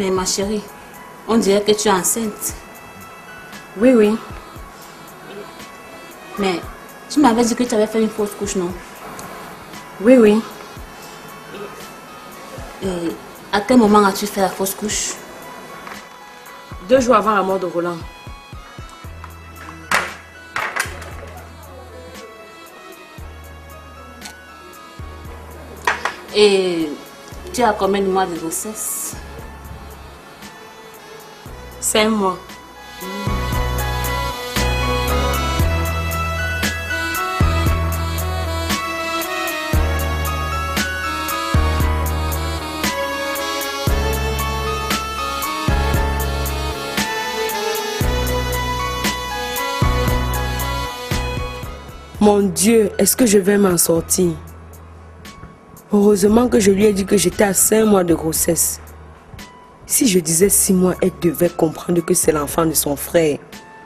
Mais ma chérie, on dirait que tu es enceinte. Oui, oui. Mais tu m'avais dit que tu avais fait une fausse couche, non? Oui, oui. Et à quel moment as-tu fait la fausse couche? 2 jours avant la mort de Roland. Et tu as combien de mois de grossesse? 5 mois. Mon Dieu, est-ce que je vais m'en sortir? Heureusement que je lui ai dit que j'étais à 5 mois de grossesse. Si je disais 6 mois, elle devait comprendre que c'est l'enfant de son frère.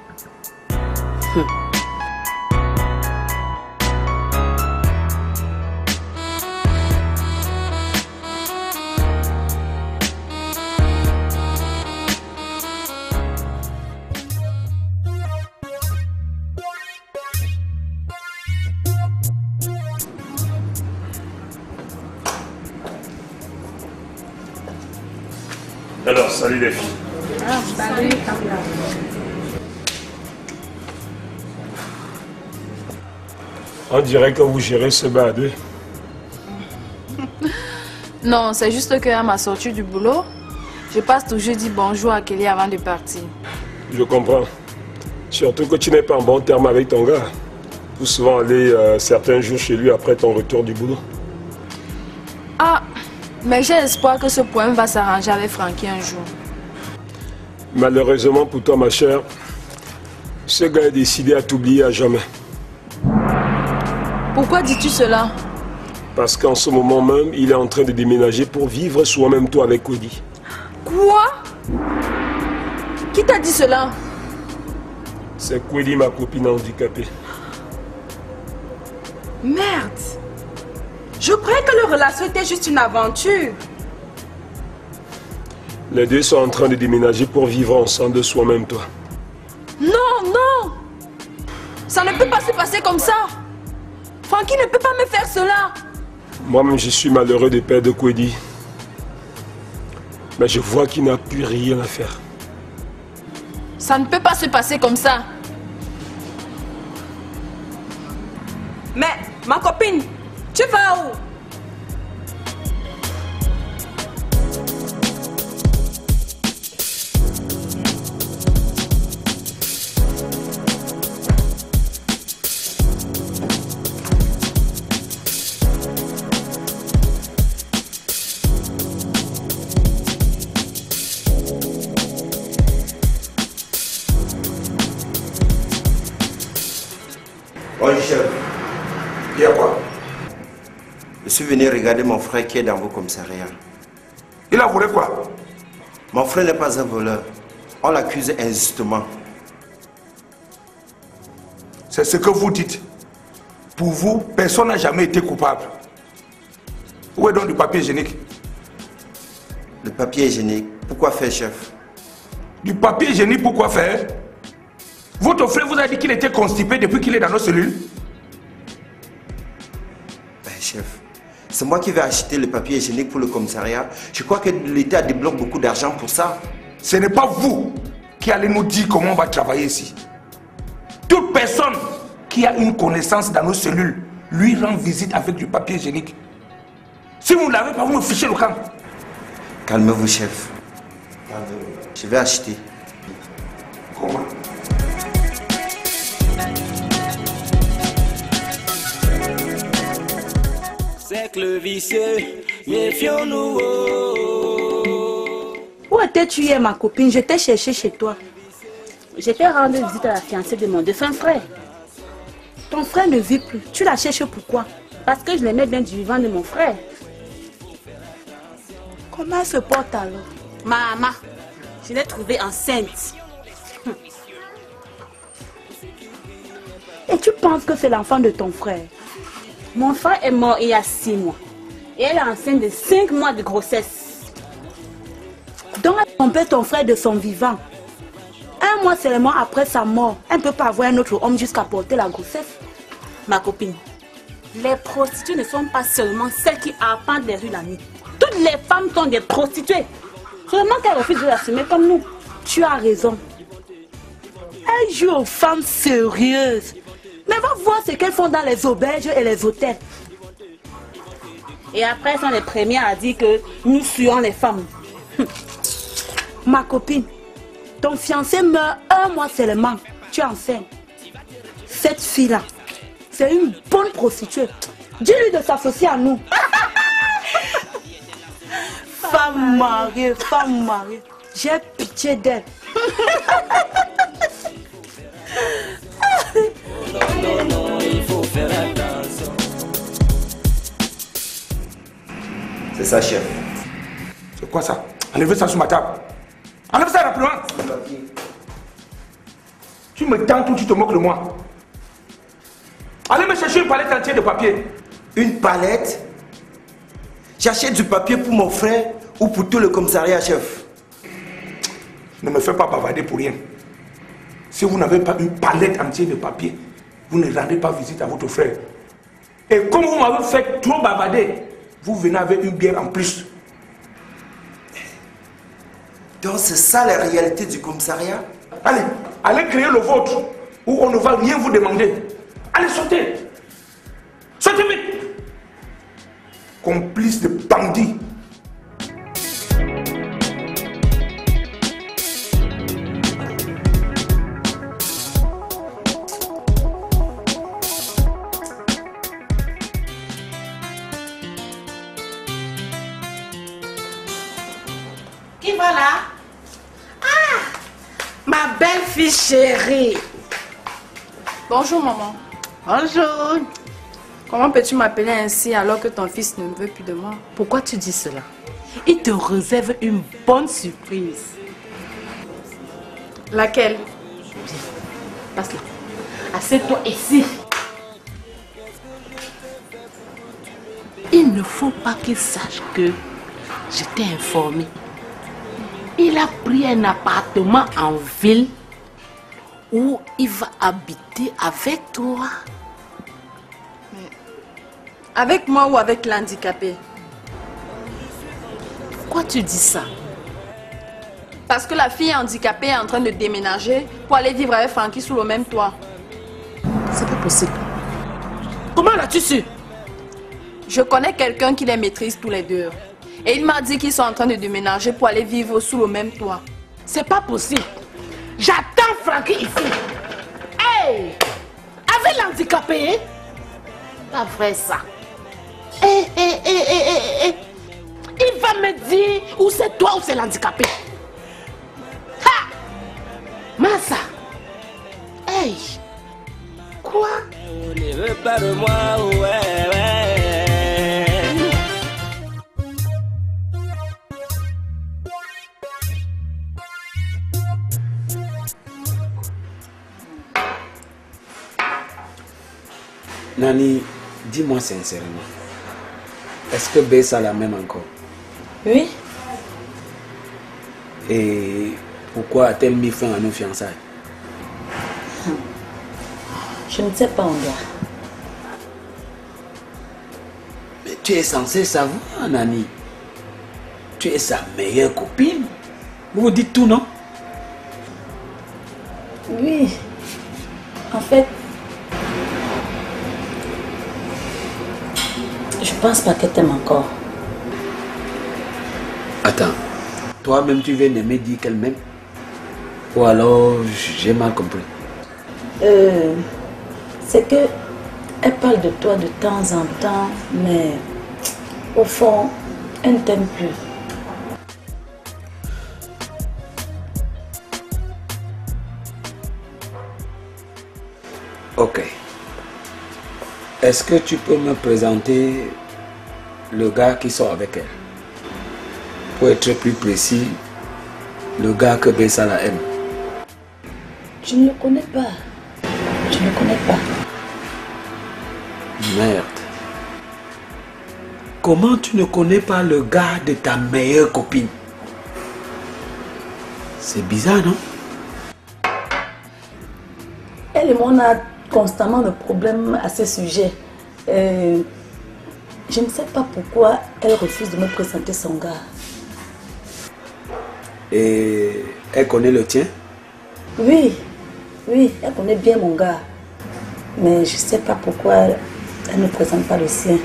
Alors, salut les filles. Ah, salut, On dirait que vous gérez ce bar à 2. Non, c'est juste qu'à ma sortie du boulot, je passe toujours dire bonjour à Kelly avant de partir. Je comprends. Surtout que tu n'es pas en bon terme avec ton gars. Vous souvent aller certains jours chez lui après ton retour du boulot. Ah, mais j'ai espoir que ce problème va s'arranger avec Frankie un jour. Malheureusement pour toi, ma chère, ce gars est décidé à t'oublier à jamais. Pourquoi dis-tu cela? Parce qu'en ce moment même, il est en train de déménager pour vivre soi-même toi avec Cody. Quoi? Qui t'a dit cela? C'est Cody, ma copine handicapée. Merde! Je croyais que leur relation était juste une aventure. Les deux sont en train de déménager pour vivre ensemble de soi-même toi. Non, non! Ça ne peut pas se passer comme ça! Francky ne peut pas me faire cela! Moi-même, je suis malheureux de perdre Cody. Mais je vois qu'il n'a plus rien à faire. Ça ne peut pas se passer comme ça! Mais, ma copine, tu vas où? Bonjour chef. Il y a quoi? Je suis venu regarder mon frère qui est dans vos commissariats. Il a volé quoi? Mon frère n'est pas un voleur. On l'accuse injustement. C'est ce que vous dites. Pour vous, personne n'a jamais été coupable. Où est donc du papier hygiénique? Le papier hygiénique, pourquoi faire, chef? Du papier hygiénique, pourquoi faire? Votre frère vous a dit qu'il était constipé depuis qu'il est dans nos cellules? Ben, chef, c'est moi qui vais acheter le papier hygiénique pour le commissariat. Je crois que l'État débloque beaucoup d'argent pour ça. Ce n'est pas vous qui allez nous dire comment on va travailler ici. Toute personne qui a une connaissance dans nos cellules lui rend visite avec du papier hygiénique. Si vous ne l'avez pas, vous me fichez le camp. Calmez-vous, chef. Je vais acheter. Comment? Cercle vicieux, méfions-nous. Où étais-tu hier, ma copine? Je t'ai cherché chez toi. J'étais rendre visite à la fiancée de mon défunt frère. Ton frère ne vit plus. Tu la cherches pourquoi? Parce que je l'aimais bien du vivant de mon frère. Comment elle se porte alors? Maman, je l'ai trouvée enceinte. Et tu penses que c'est l'enfant de ton frère? Mon frère est mort il y a 6 mois. Et elle est enceinte de 5 mois de grossesse. Donc elle trompait ton frère de son vivant. Un mois seulement après sa mort, elle ne peut pas avoir un autre homme jusqu'à porter la grossesse. Ma copine, les prostituées ne sont pas seulement celles qui arpentent les rues la nuit. Toutes les femmes sont des prostituées. Seulement qu'elles refusent de l'assumer comme nous. Tu as raison. Elle joue aux femmes sérieuses. Mais va voir ce qu'elles font dans les auberges et les hôtels. Et après, elles sont les premières à dire que nous suivons les femmes. Ma copine, ton fiancé meurt un mois seulement. Tu es enceinte. Cette fille-là, c'est une bonne prostituée. Dis-lui de s'associer à nous. Femme mariée, femme mariée. J'ai pitié d'elle. Non, il faut faire attention. C'est ça, chef. C'est quoi ça? Enlevez ça sur ma table. Enlève ça rapidement. Tu me tentes ou tu te moques de moi? Allez me chercher une palette entière de papier. Une palette? J'achète du papier pour mon frère ou pour tout le commissariat, chef? Ne me fais pas bavarder pour rien. Si vous n'avez pas une palette entière de papier, vous ne rendez pas visite à votre frère. Et comme vous m'avez fait trop bavarder, vous venez avec une bière en plus. Donc c'est ça la réalité du commissariat? Allez, allez créer le vôtre, où on ne va rien vous demander. Allez, sortez. Sortez vite. Complice de bandits. Qui va là? Ah! Ma belle fille chérie. Bonjour maman. Bonjour. Comment peux-tu m'appeler ainsi alors que ton fils ne veut plus de moi? Pourquoi tu dis cela? Il te réserve une bonne surprise. Laquelle? Passe là. Assieds-toi ici. Il ne faut pas qu'il sache que je t'ai informé. Il a pris un appartement en ville où il va habiter avec toi. Mais avec moi ou avec l'handicapé? Pourquoi tu dis ça? Parce que la fille handicapée est en train de déménager pour aller vivre avec Francky sous le même toit. C'est pas possible. Comment l'as-tu su? Je connais quelqu'un qui les maîtrise tous les deux. Et il m'a dit qu'ils sont en train de déménager pour aller vivre sous le même toit. C'est pas possible. J'attends Francky ici. Hey! Avec l'handicapé, hein? Pas vrai ça. Il va me dire où c'est toi ou c'est l'handicapé. Ha! Massa. Hey! Quoi? On ne veut pas de moi, ouais. Nani, dis-moi sincèrement, est-ce que Bessa la même encore? Oui. Et pourquoi a-t-elle mis fin à nos fiançailles? Je ne sais pas, Onda. Mais tu es censé savoir, Nani. Tu es sa meilleure copine. Vous vous dites tout, non? Oui. En fait, je pense pas qu'elle t'aime encore. Attends, toi-même tu viens de me dire qu'elle m'aime? Ou alors j'ai mal compris? C'est que elle parle de toi de temps en temps, mais au fond, elle ne t'aime plus. Ok. Est-ce que tu peux me présenter le gars qui sort avec elle? Pour être plus précis, le gars que Bessala aime. Je ne le connais pas. Je ne le connais pas. Merde. Comment tu ne connais pas le gars de ta meilleure copine? C'est bizarre, non? Elle et moi, on a constamment des problèmes à ce sujet. Je ne sais pas pourquoi elle refuse de me présenter son gars. Et elle connaît le tien? Oui, elle connaît bien mon gars. Mais je ne sais pas pourquoi elle ne présente pas le sien.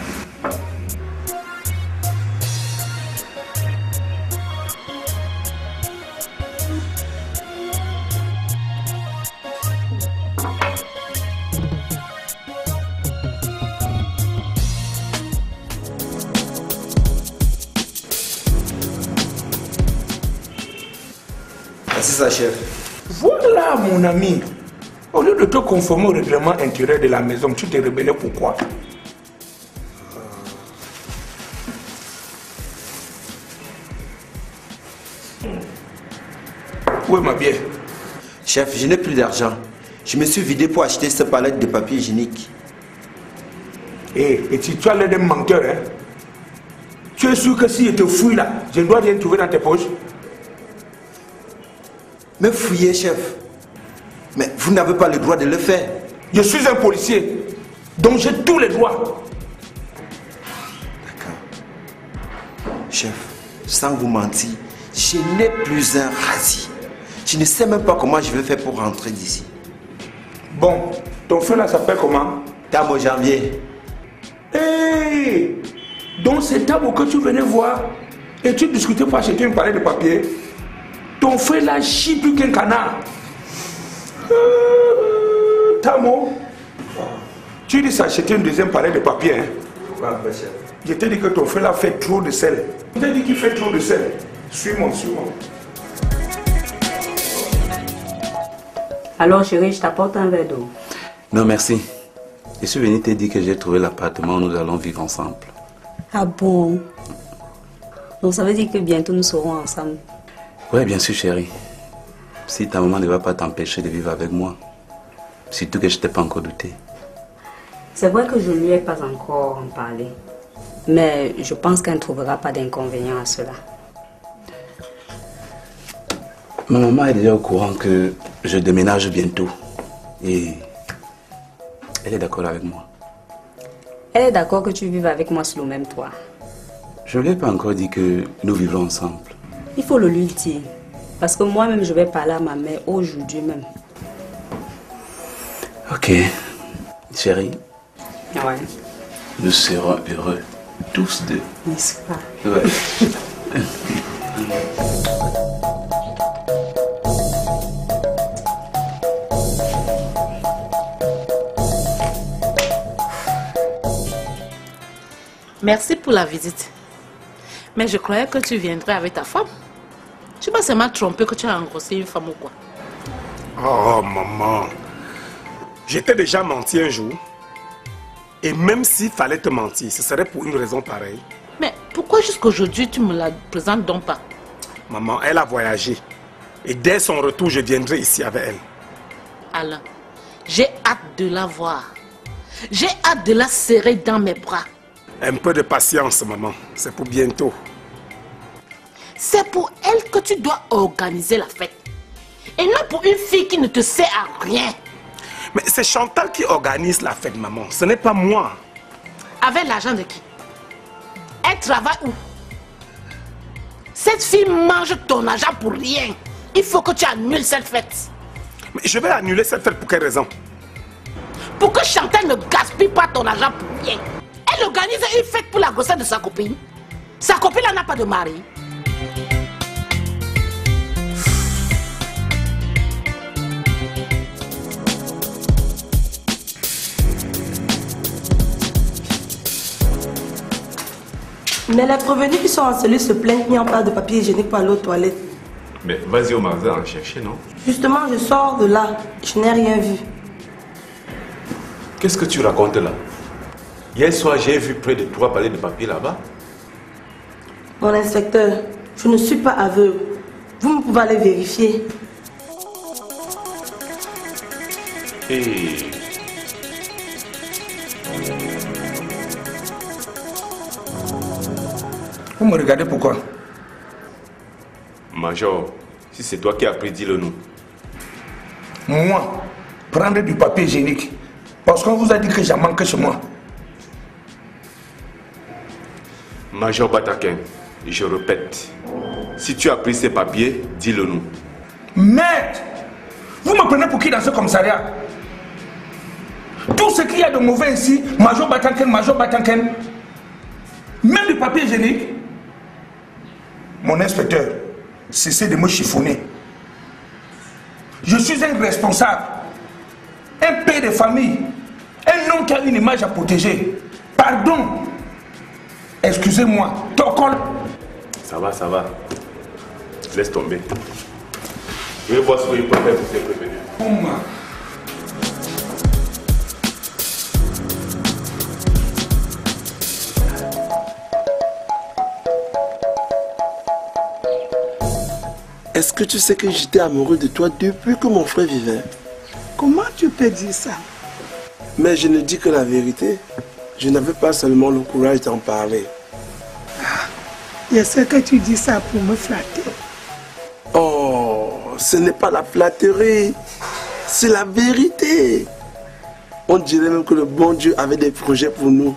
C'est ça, chef. Voilà, mon ami. Au lieu de te conformer au règlement intérieur de la maison, tu t'es rebellé pourquoi? Où est ma bière? Chef, je n'ai plus d'argent. Je me suis vidé pour acheter cette palette de papier hygiénique. Et si tu as l'air d'un menteur, hein? Tu es sûr que si je te fouille là, je ne dois rien trouver dans tes poches? Mais fouillez, chef. Mais vous n'avez pas le droit de le faire. Je suis un policier, donc j'ai tous les droits. D'accord. Chef, sans vous mentir, je n'ai plus un radis. Je ne sais même pas comment je vais faire pour rentrer d'ici. Bon, ton frère là s'appelle comment? Tamo Janvier. Hey! Donc c'est Tamo que tu venais voir et tu discutais pour acheter une palette de papier. Ton frère là chie plus qu'un canard. Tamo, tu dis s'acheter une deuxième palette de papier. Hein? Pourquoi, chef? Je t'ai dit que ton frère là fait trop de sel. Je t'ai dit qu'il fait trop de sel. Suis-moi, suis-moi. Alors chérie, je t'apporte un verre d'eau. Non, merci. Je suis venu te dire que j'ai trouvé l'appartement où nous allons vivre ensemble. Ah bon? Donc ça veut dire que bientôt nous serons ensemble. Oui, bien sûr, chérie. Si ta maman ne va pas t'empêcher de vivre avec moi. Surtout que je ne t'ai pas encore douté. C'est vrai que je ne lui ai pas encore en parlé. Mais je pense qu'elle ne trouvera pas d'inconvénient à cela. Ma maman est déjà au courant que je déménage bientôt. Et elle est d'accord avec moi. Elle est d'accord que tu vives avec moi sous le même toit. Je ne lui ai pas encore dit que nous vivrons ensemble. Il faut le lui dire. Parce que moi-même, je vais parler à ma mère aujourd'hui même. Ok. Chérie. Ouais. Nous serons heureux. Tous deux. N'est-ce pas? Ouais. Merci pour la visite. Mais je croyais que tu viendrais avec ta femme. Tu m'as seulement trompé que tu as engrossé une femme ou quoi? Oh, maman. J'étais déjà menti un jour. Et même s'il fallait te mentir, ce serait pour une raison pareille. Mais pourquoi jusqu'aujourd'hui tu me la présentes donc pas? Maman, elle a voyagé. Et dès son retour, je viendrai ici avec elle. Alain, j'ai hâte de la voir. J'ai hâte de la serrer dans mes bras. Un peu de patience, maman. C'est pour bientôt. C'est pour elle que tu dois organiser la fête. Et non pour une fille qui ne te sert à rien. Mais c'est Chantal qui organise la fête, maman. Ce n'est pas moi. Avec l'argent de qui? Elle travaille où? Cette fille mange ton argent pour rien. Il faut que tu annules cette fête. Mais je vais annuler cette fête pour quelle raison? Pour que Chantal ne gaspille pas ton argent pour rien. Elle organise une fête pour la grossesse de sa copine. Sa copine n'a pas de mari. Mais les prévenus qui sont en cellule se plaignent qu'il n'y a pas de papier hygiénique pour aller aux toilettes. Mais vas-y au magasin en chercher, non? Justement, je sors de là. Je n'ai rien vu. Qu'est-ce que tu racontes là? Hier soir, j'ai vu près de 3 palets de papier là-bas. Mon inspecteur, je ne suis pas aveugle. Vous pouvez aller vérifier. Et... Vous me regardez pourquoi? Major, Si c'est toi qui as pris, dis-le nous. Moi, prendre du papier hygiénique. Parce qu'on vous a dit que j'en manque chez moi. Major Bataken, je répète, si tu as pris ces papiers, dis-le nous. Merde! Vous me prenez pour qui dans ce commissariat? Tout ce qu'il y a de mauvais ici, Major Bataken, même du papier hygiénique. Mon inspecteur, cessez de me chiffonner. Je suis un responsable, un père de famille, un homme qui a une image à protéger. Pardon. Excusez-moi. Tokol. Ça va. Laisse tomber. Je vais voir ce que je peux faire pour te prévenir. Est-ce que tu sais que j'étais amoureux de toi depuis que mon frère vivait? Comment tu peux dire ça? Mais je ne dis que la vérité. Je n'avais pas seulement le courage d'en parler. Je sais que tu dis ça pour me flatter. Oh, ce n'est pas la flatterie. C'est la vérité. On dirait même que le bon Dieu avait des projets pour nous.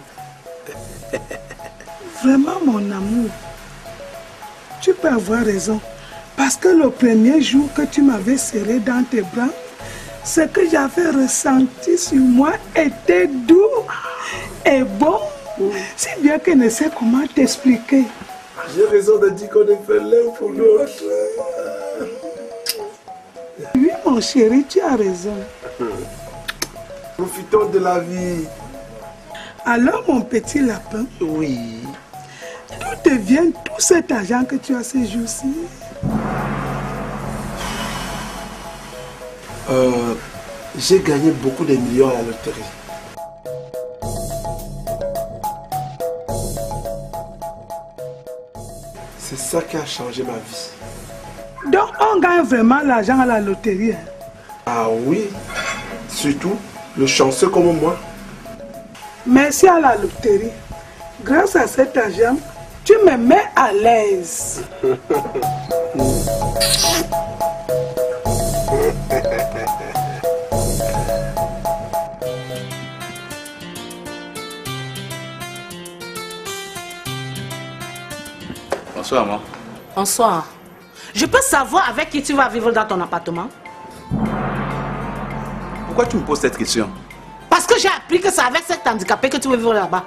Vraiment, mon amour. Tu peux avoir raison. Parce que le premier jour que tu m'avais serré dans tes bras, ce que j'avais ressenti sur moi était doux et bon. Si bien que je ne sais comment t'expliquer. J'ai raison de dire qu'on est fait l'un pour l'autre. Oui, mon chéri, tu as raison. Profitons de la vie. Alors, mon petit lapin. Oui. D'où te vient tout cet argent que tu as ces jours-ci? J'ai gagné beaucoup de millions à la loterie. C'est ça qui a changé ma vie. Donc on gagne vraiment l'argent à la loterie, hein? Ah oui, surtout le chanceux comme moi. Merci à la loterie. Grâce à cet argent, tu me mets à l'aise. Bonsoir, maman. Bonsoir. Je peux savoir avec qui tu vas vivre dans ton appartement? Pourquoi tu me poses cette question? Parce que j'ai appris que c'est avec cet handicapé que tu veux vivre là-bas.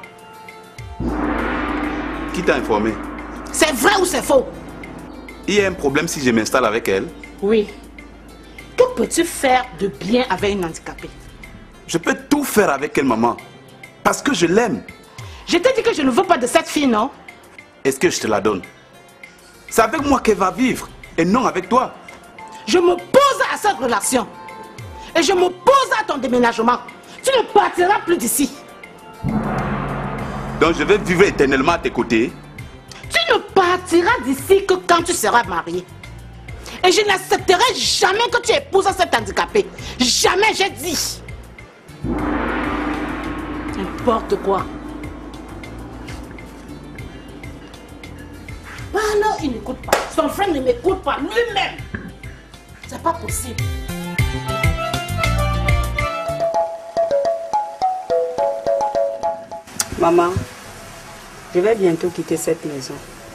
Qui t'a informé? C'est vrai ou c'est faux? Il y a un problème si je m'installe avec elle? Oui. Que peux-tu faire de bien avec une handicapée? Je peux tout faire avec elle, maman. Parce que je l'aime. Je t'ai dit que je ne veux pas de cette fille, non? Est-ce que je te la donne? C'est avec moi qu'elle va vivre et non avec toi. Je m'oppose à cette relation. Et je m'oppose à ton déménagement. Tu ne partiras plus d'ici. Donc je vais vivre éternellement à tes côtés. Tu ne partiras d'ici que quand tu seras marié. Et je n'accepterai jamais que tu épouses cet handicapé. Jamais, j'ai dit. N'importe quoi. Bah alors, il n'écoute pas. Son frère ne m'écoute pas lui-même. C'est pas possible. Maman, je vais bientôt quitter cette maison.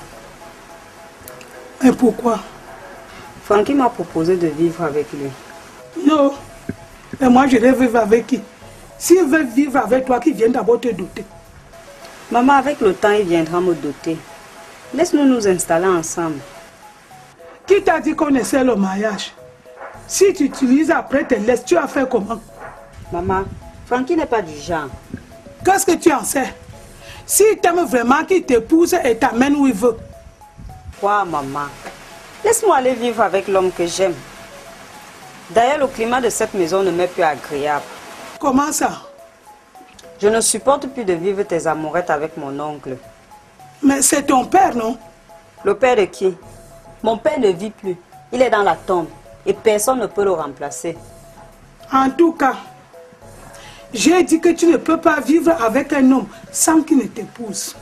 Et pourquoi? Francky m'a proposé de vivre avec lui. Non. Et moi, je vais vivre avec qui? S'il veut vivre avec toi, qu'il vienne d'abord te doter. Maman, avec le temps, il viendra me doter. Laisse-nous nous installer ensemble. Qui t'a dit qu'on essaie le mariage? Si tu utilises après tes laisses, tu as fait comment? Maman, Francky n'est pas du genre. Qu'est-ce que tu en sais? S'il t'aime vraiment, qu'il t'épouse et t'amène où il veut. Quoi, maman? Laisse-moi aller vivre avec l'homme que j'aime. D'ailleurs, le climat de cette maison ne m'est plus agréable. Comment ça? Je ne supporte plus de vivre tes amourettes avec mon oncle. Mais c'est ton père, non? Le père de qui? Mon père ne vit plus. Il est dans la tombe. Et personne ne peut le remplacer. En tout cas, j'ai dit que tu ne peux pas vivre avec un homme sans qu'il ne t'épouse.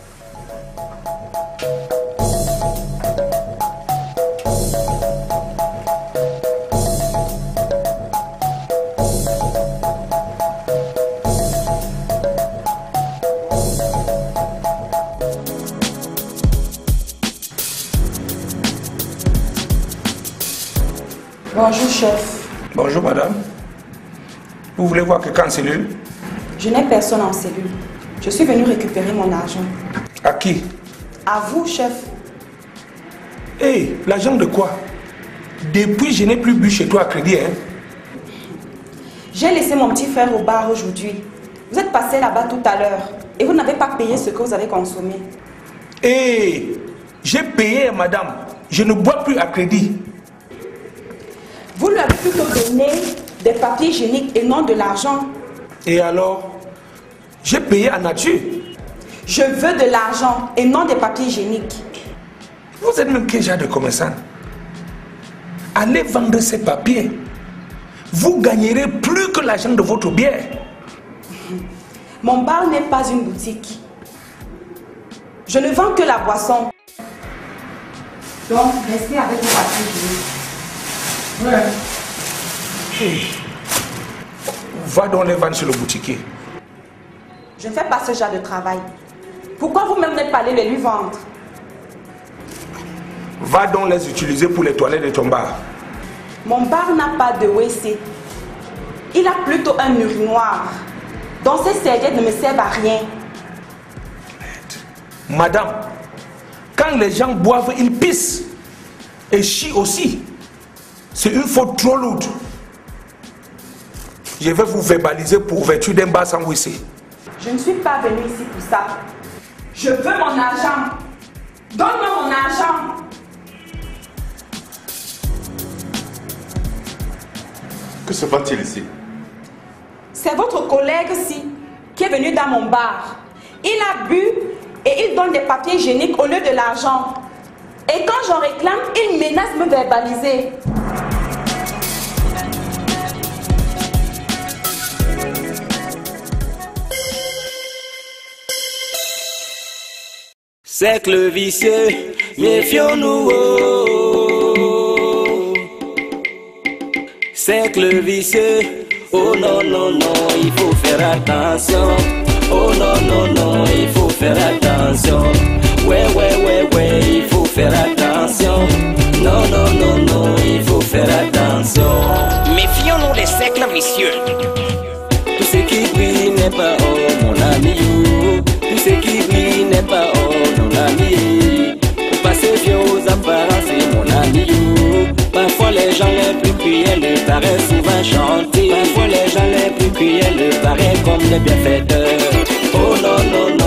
Bonjour, chef. Bonjour, madame. Vous voulez voir quelqu'un en cellule? Je n'ai personne en cellule. Je suis venu récupérer mon argent. À qui? À vous, chef. Hé, l'argent de quoi? Depuis, je n'ai plus bu chez toi à crédit, hein? J'ai laissé mon petit frère au bar aujourd'hui. Vous êtes passé là-bas tout à l'heure et vous n'avez pas payé ce que vous avez consommé. Hé, j'ai payé, madame. Je ne bois plus à crédit. Vous lui avez plutôt donné des papiers hygiéniques et non de l'argent. Et alors? J'ai payé en nature. Je veux de l'argent et non des papiers hygiéniques. Vous êtes même quel genre de commerçant? Allez vendre ces papiers. Vous gagnerez plus que l'argent de votre bière. Mon bar n'est pas une boutique. Je ne vends que la boisson. Donc, restez avec vos papiers hygiéniques. Ouais. Va donc les vendre sur le boutiquier. Je ne fais pas ce genre de travail. Pourquoi vous-même n'êtes pas allé les lui vendre? Va donc les utiliser pour les toilettes de ton bar. Mon bar n'a pas de WC. Il a plutôt un urinoir. Donc ces serviettes ne me servent à rien. Madame, quand les gens boivent, ils pissent. Et chient aussi. C'est une faute trop lourde. Je vais vous verbaliser pour ouverture d'un bar sans WC. Je ne suis pas venue ici pour ça. Je veux mon argent. Donne-moi mon argent. Que se passe-t-il ici? C'est votre collègue-ci qui est venu dans mon bar. Il a bu et il donne des papiers hygiéniques au lieu de l'argent. Et quand j'en réclame, il menace de me verbaliser. Cercle vicieux, méfions-nous. Cercle vicieux, oh non, non, non, il faut faire attention. Oh non, non, non, il faut faire attention. Ouais, ouais, ouais, ouais, il faut faire attention. Non, non, non, non, il faut faire attention. Méfions-nous des cercles vicieux. Tout ce qui brille n'est pas or, mon ami. Tout ce qui brille n'est pas or, mon ami. Passer vieux aux apparences, mon ami. Parfois les gens les plus cruels paraissent souvent chanter. Parfois les gens les plus cruels paraissent comme des bienfaiteurs. Oh non, non, non.